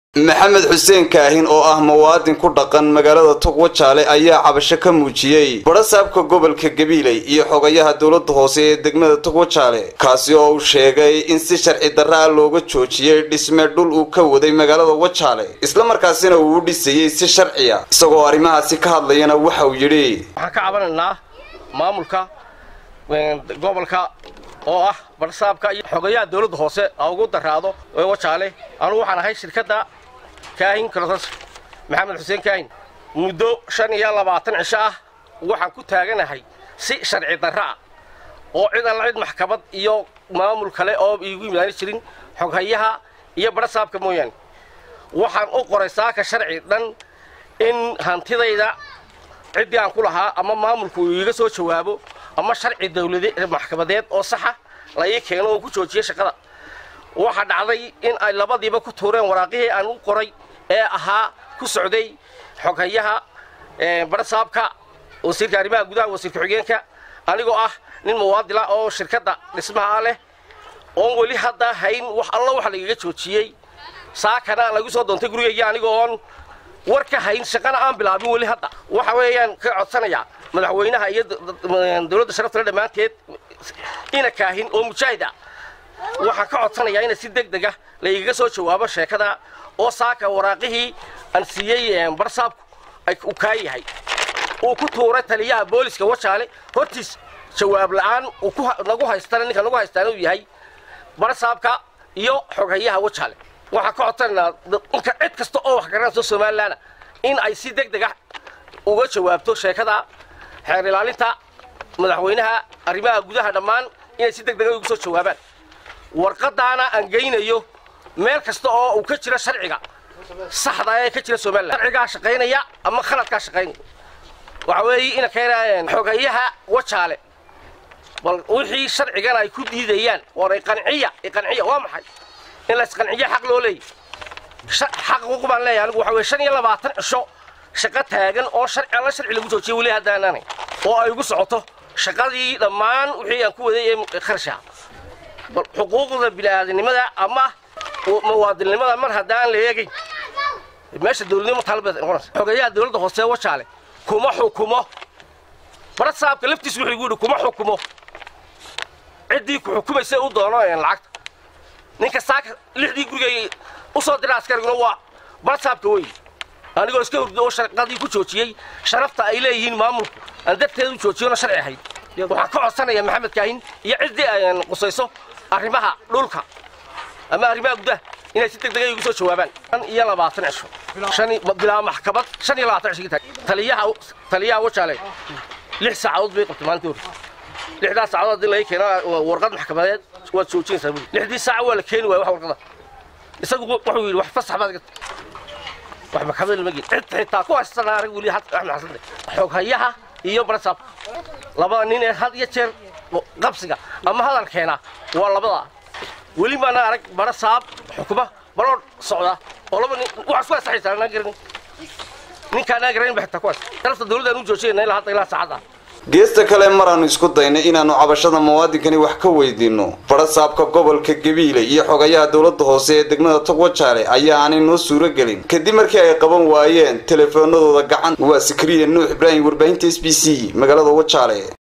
maxamed xuseen kaahin oo ah muwaadin ku dhaqan magaalada Togwajaale ayaa cabasho ka muujiyay barasaabka gobolka Gabiley iyo xogayaha dawladda hoose ee degmada Togwajaale kaasi oo uu sheegay in si sharci darro ah looga joojiyay dhisme dhul uu ka waday magaalada Wajaale isla markaasina uu dhisayay si sharci ah isagoo arimahaasi ka hadlayana waxa uu yiri waxaan ka cabananaa maamulka gobolka oo ah barasaabka iyo xogayaha dawladda hoose ugu daraado Wajaale anu waxaan ahay shirkadda كاين كرتس محمد حسين كاين مدو 25 عشاء waxaan ku taaganahay si sharci darra oo cid maxkamad iyo maamul kale oo igu yimaadeen jirin xogayaha iyo barasaabka mooyaan waxaan u qoray saaka sharci dhan in hantidayda cid aan ku lahaa ama maamulku iga soo jawaabo ama sharci dawladeed maxkamadeed oo sax ah la ii keeno oo ku joojiyo shaqada waxa dhacday in ay labadiiba ku tuureen waraaqihii aan u qoray ee ahaa ku socday xogayaha barasaabka wasiirka arrimaha gudaha wasiirka xigeenka anigoo ah nin muwaadin ah oo shirkadda dhismaha leh oo wali hadda hayn wax alla wax laga joojiyay saakana lagu soo doontay gurigayga anigoo on warka hayn shaqana aan bilaabin wali hadda waxa weeyaan ka codsanaya madaxweynaha iyo dawladda sharafta dhamaanteed ina kaahin oo mujaahida waxaan ka codsanayaa in si degdeg ah la iga soo jawaabo sheekada oo saaka waraaqihii aan siiyay barasaabku ay u kaayahay oo ku tuuray taliyaha booliska Wajaale hortiis jawaab la'aan oo ku nagu haystaan ninka nagu haystaan uu yahay barasaabka iyo xogayaha Wajaale waxa ka codsanaynaa inka cid kasta oo wax garanayso Soomaaliland in ay si degdeg ah uga jawaabto sheekada xeer ilaalinta madaxweynaha arrimaha gudaha dhamaan in si degdeg ah uga soo jawaabaan warqadaana aan geynayo meel kasta oo uu ka jiro sharciga saxda ah ee ka jira Soomaaliland sharciga shaqeynaya ama khaladka shaqeynaya waxa weeye in keenayaan xogayaha Wajaale bal wixii sharcigan ay ku diidayaan waray qanciya waa maxay in la isqanciyo xaq loo leeyahay xaq ugu baan leeyahay anigu waxa weeye 25 cisho shaqo taagan oo sharci lagu joojiyay wali haddaanay oo ay ugu socoto shaqadii dhamaan wixii aan ku waday kharshaha xuquuqda bini'aadanimada ama muwaadinimada mar hadaan la eegay meesha dawladnimo talbeed noqonaysa xogayaha dawladda hoose Wajaale kuma xukumo barasaabka laftiisu wuxuu yiri kuma xukumo cidii ku xukumaysa u doono in lacagta ninka saaka lixdii gurigay u soo diray askariguna waa barasaabka way anigoo iska hurdo oo shaqadii ku joojiyay sharafta ay leeyihiin maamulku aan dadkeedu joojiyona sharci ahayd waxaan ka codsanayaa maxamed kaahin iyo cidii ay qusayso arrimaha dhulka ama arrimaha gudaha inay si degdeg ah ugu soo jawaabaan 20 cisho bilaa maxkamad 25 cisho taliyaha Wajaale 6 saacadood bay qabtay maanta 6 saacadood la keeno warqad maxkamadeed waa joojinaysaa 6 saac waa la keeni waay wax warqada isagu wuxuu yiri wax fasax baad wax maxkamad ma geeyay xitaa ku haysana arag wali Axmed Xasan xogayaha iyo barasaab laba nin ee had iyo jeer qabsiga ama hadalkeena waa labada wali ma arag barasaab xukuma balood socda oo laba nin wax soo saxiisan garan ninka garan baxta kuwaas dalka dawladda uu joojiyay ilaa saacada geesta kale maraan isku daynay inaanu cabashada muwaadinkani wax ka weydiino barasaabka gobolka Gabiley iyo xogayaha dawladda hoose ee degmada Togwajaale ayaa aanay noo suuro gelin kadib markii ay qaban waayeen telefoonadooda gacan waa Sikriye Nuux Ibrahim warbaahinta SBC magaalada Wajaale.